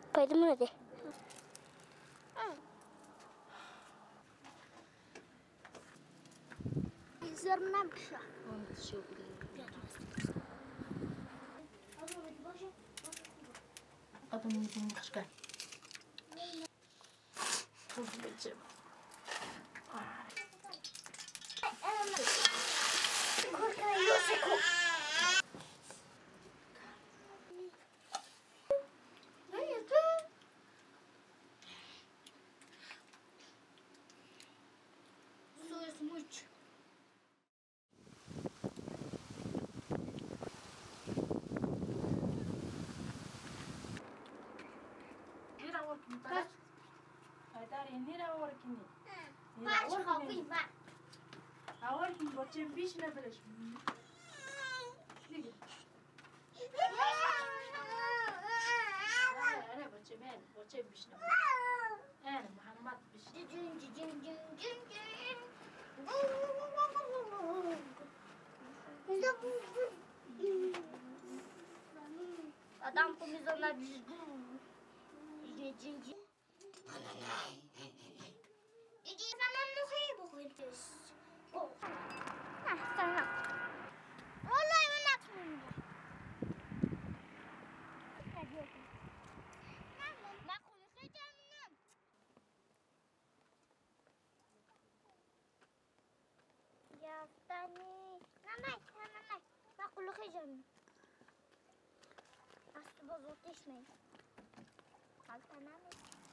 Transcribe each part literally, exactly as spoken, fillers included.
Paydım hadi. Zırnam kışa. Adamın yüzünü kışka. Tuz vereceğim. Bocem biş ne bileş? Şuraya git. Ana bocem, ana bocem biş ne? Ana Muhammed biş. Adam pomizona biş. Cici. Cici sana ne koyuyorsun? Ah, tamam. Vallahi ben atmıyorum. Ben konuşacağım. Ya tani. Namay, namay. Ben konuşacağım. Aslı bozuk düşmeyin. Kalk namay.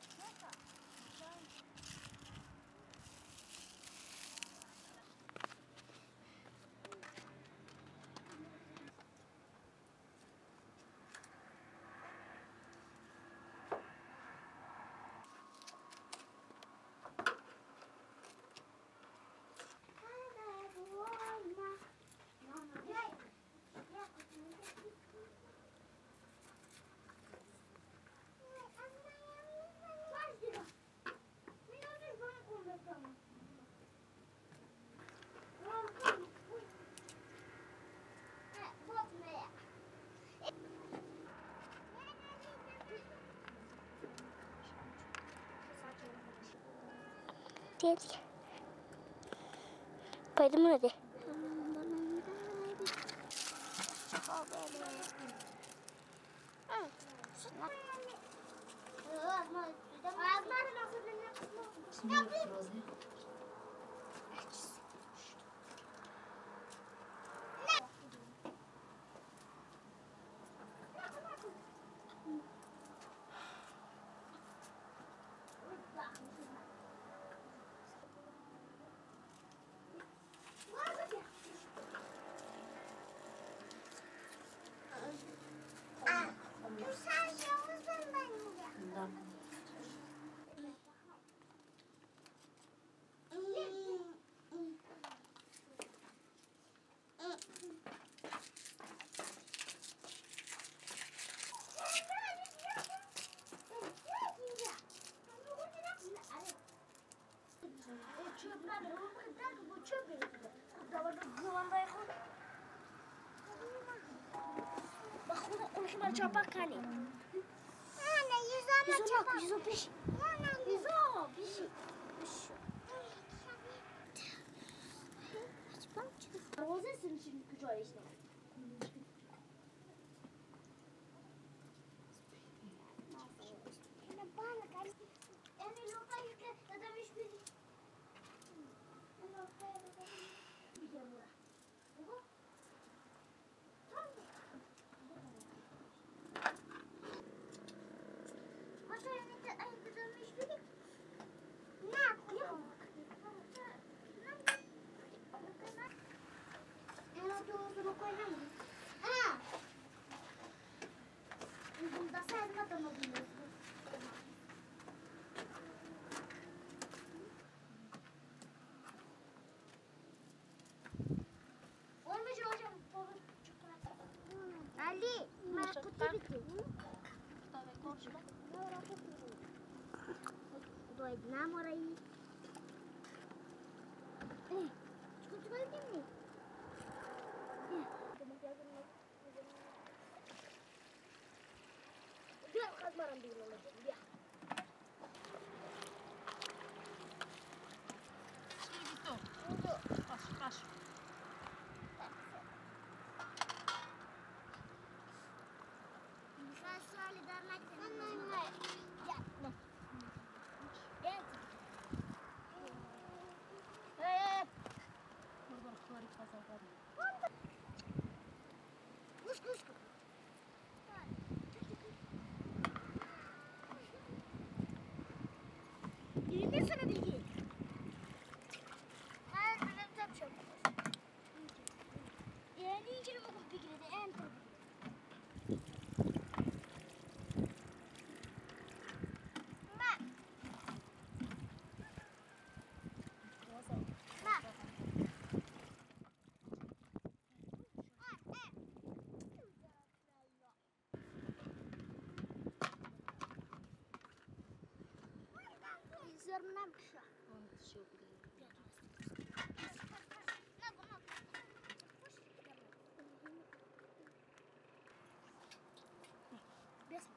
Gel. Paydım hadi. Çapak hani. Anne yüz ama çapak. Yüz o piş. Yüz o piş. Rozesini şimdi küçük işte. Ali, mana putih itu? Dua enam orang ini. Eh, cukup cukup ini. Ya. Dia مرم بیرون اومدیم بیا چی بیتو؟ اونجا باش باش میخواد سوالی در نکنم نه نه بیا نه بیا برو برو خوری پزا برو گوش گوش کن Yürüdün sana bilgi. Hayır, benim tapşım. Yani içeri bakıp bir girdi, en tabii. Ma. Ma. Zırnam şu. Onu şey yapıyor. Без.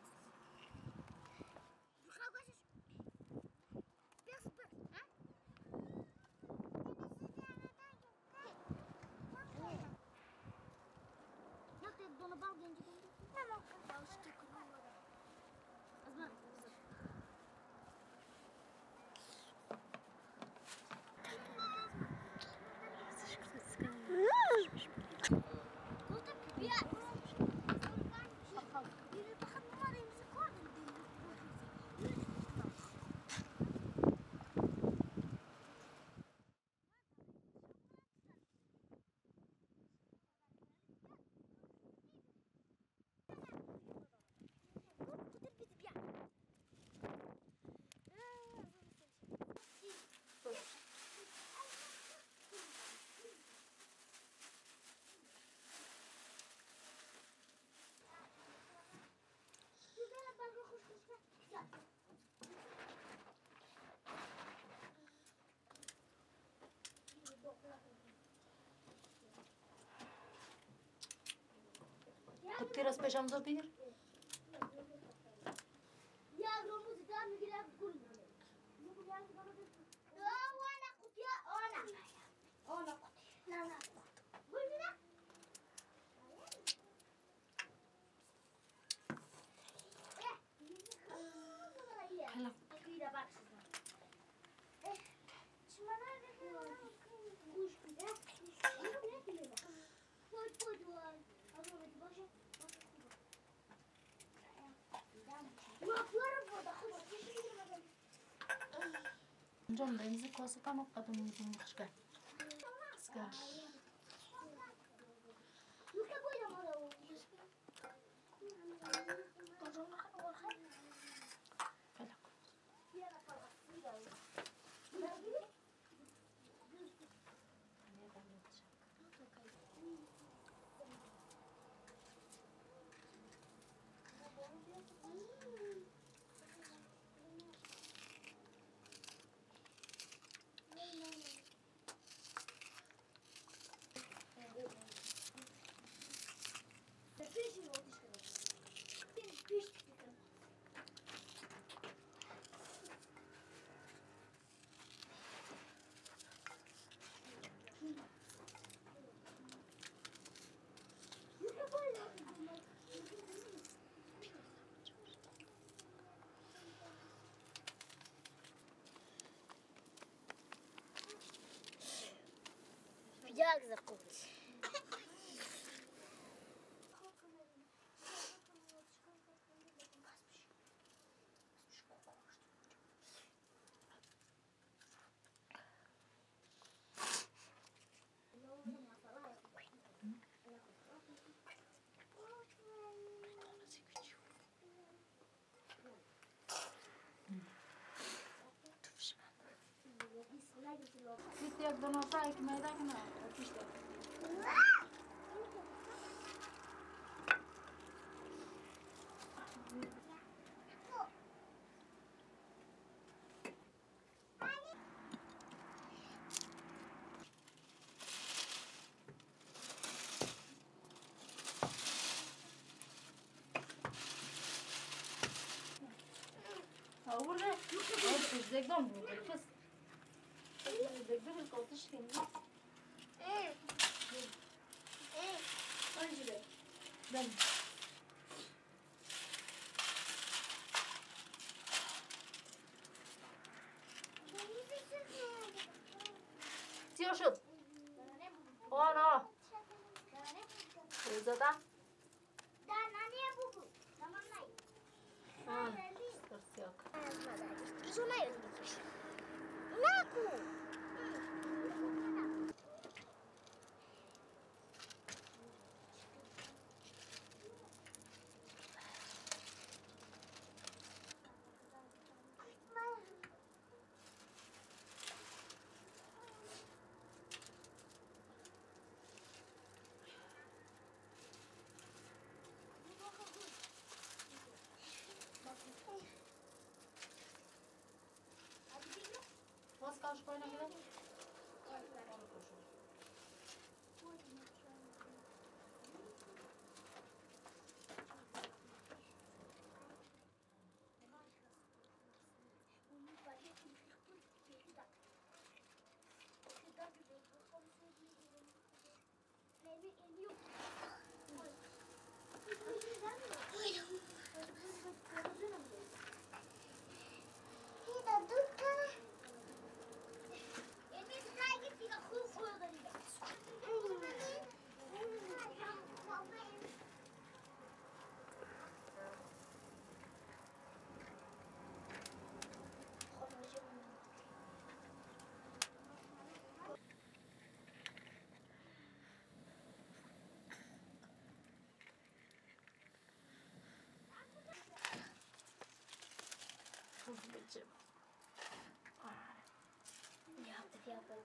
Выходишь? Без бы, а? Yok dedi donu bal genci genci. Tamam. Bal işte kurulmadı. Azman. Koltuk bir yer. Yürü bakın numarayımızı koydum. Ty rozpędzam do bier? Ya romuz dar mı girer kul. Ona kutuya ona. Ona kutuya. Ona. Bul bir de. Hala. Akıyla bak sizden. Eh. Şuna nerede? Kuş bir de. Ne bileyim. Koy koy duvar. Azıcık başa. Ne yapıyorum burada? John benzi kosa tam kadın yüzünü başka. Ska. Yuka koyalım oraya. Kocaman kan var. Hala. Bir yana kalak. Bir yana. Bir yana gibi. Jak zakuć? Bitti jak do nosa ekmeği tak ne? İşte. آورده آورده زگدان بود پس زگدان کاتش کنی آنجوری بله چی شد آنا زده آه درسیاک Isso não é isso. Naco! Nasıl karşı koyuna gidelim? Hızlıca. Yaptık yaptık.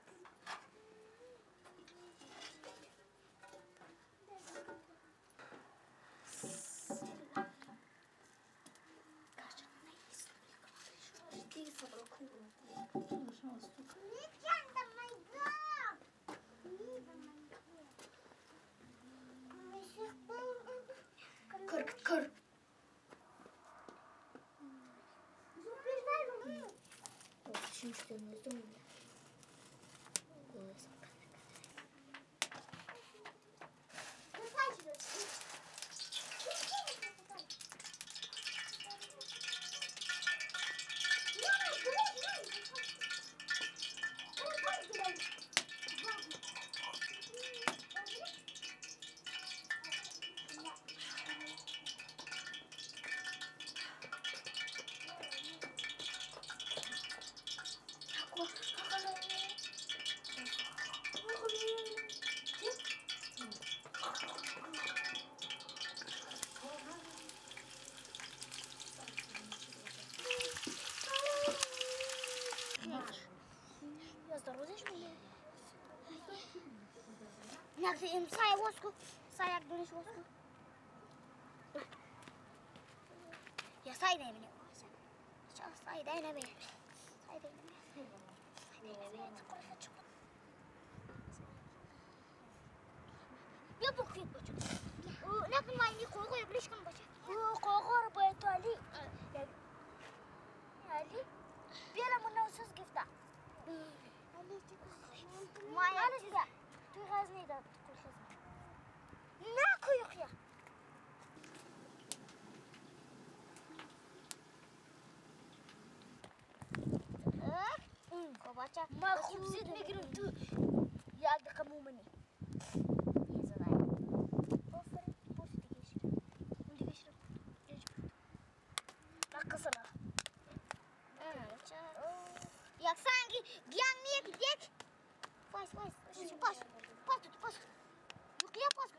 Kır kır. Şimdi üstümüzde mi? Naktiim saya bosku, saya Indonesia bosku. Ya saya dah ini. Saya dah ini. Saya dah ini. Ya bukit baca. Nak main di kau kau ya beli kan baca. Oh kau kau buat tu Ali. Ali. Biarlah menausus gift dah. Ali cakap. Main Ali tidak. Tu hazni dah. Naku yok ya. Kau baca. Maksud mikirin tu. Ya ada kamu mana? Iya sana. Offer, post dikasih. Dikasih. Nak kesana. Yak sanki giang niye gidecek? Pas pas pas pas tut pas. Yok ya pas.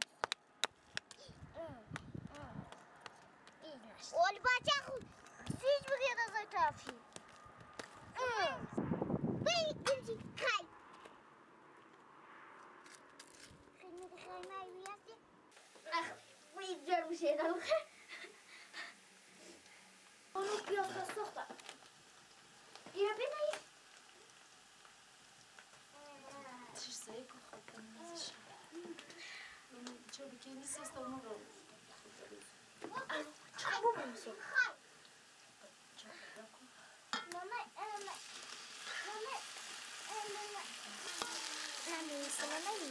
Olha baca aku. Siz begitu saya tafi. Bem inci kai. Kena kena biasa. Ah, video bir şey daha. Onu piyasa sokta. Ya ben ay. Tişseyi kokatın. Çabuk kendisi istedim onu. Çabuk musun? نمی سلام نمی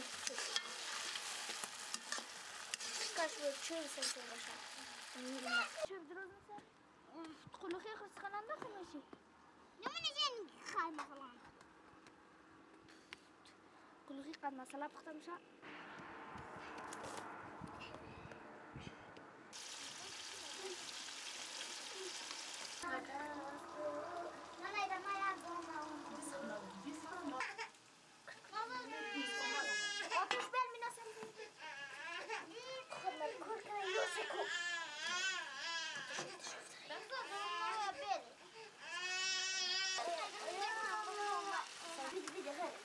کاش بود چهل سنتی باشم چه بدروز مثل خلوخی خرس خانم داخل میشی نمونه جن خواهی مثلا خلوخی قد مسئله بخته میشه آتش بل می نسیم خود کار کنه یوسکو بسا دوما بل بیده بیده غیر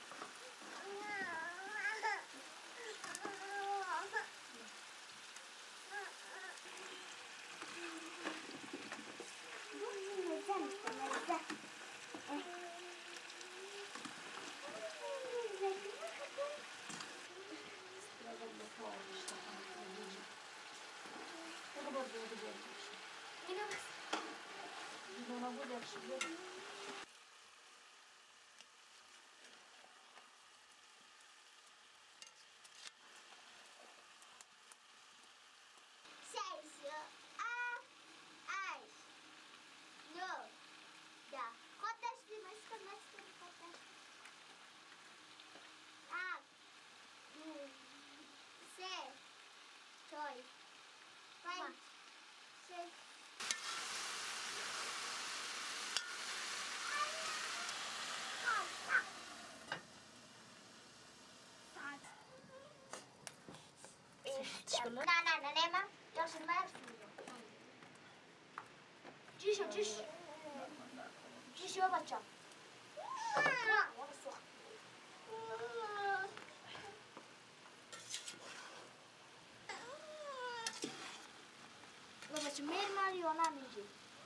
نه نه نه نه من جاش مرسی جیشو جیش جیشو بچه بچه میر ماری یا نمیجی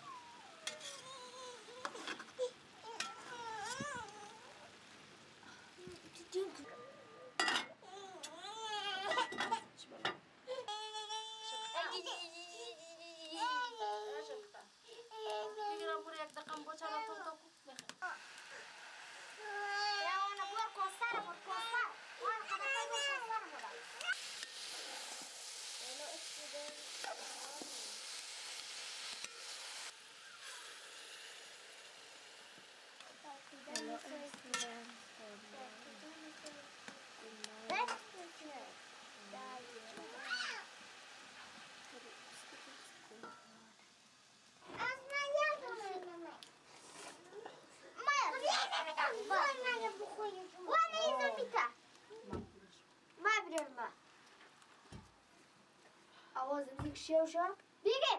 آواز میک شو شو دیگه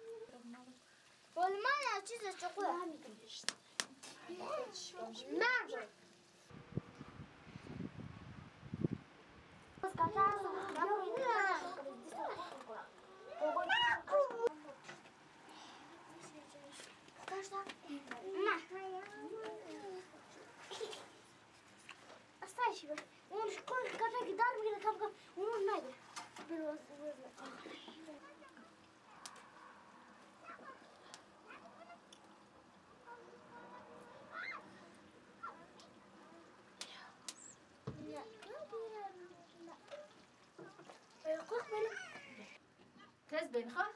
ولی من از چیز چقدر نه بس کاتا استايش بس ونش كل كذا قدار بينا كم كم ونون ما يدري بالوصف تز بین خواه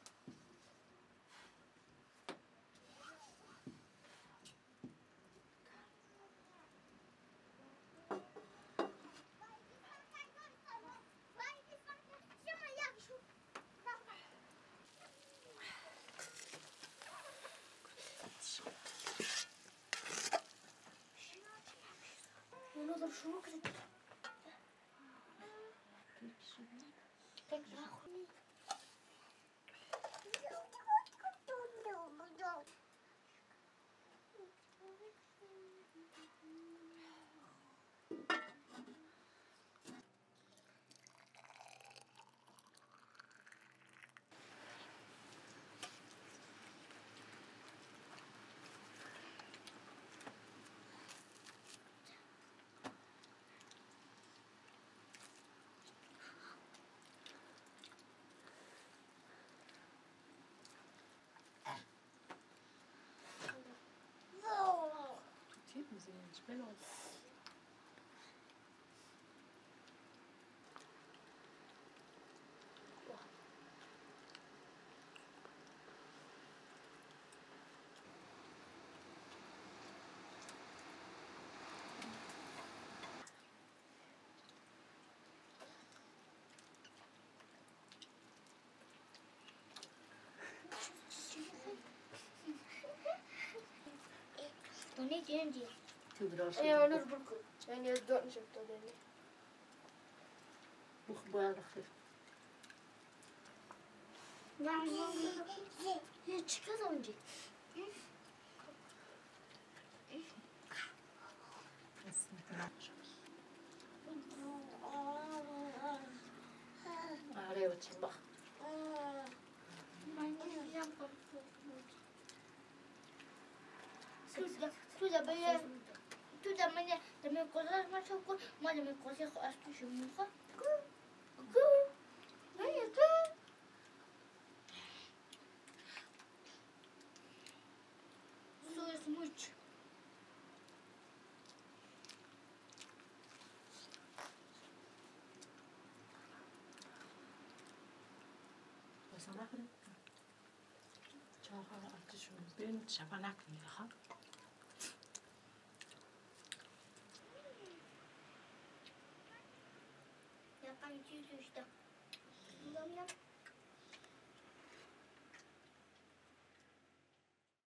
ونظر شنو كذا بلوز تو نه چندی تو براش ای اونور برکن یعنی از دور نشد تو دنی بخ باید خیر نه نه چی کار اونجی آره بچه بخ من نمی‌دونم تو دا بیا تو دا من دم کوزاش ما شو کو ما دم کوزی خو استو شو مخ کو کو نه کو سو es mucho بس انا اخذ چهار آتش رو بین شبنک میخواد 약간 뒤도 있다. 이거면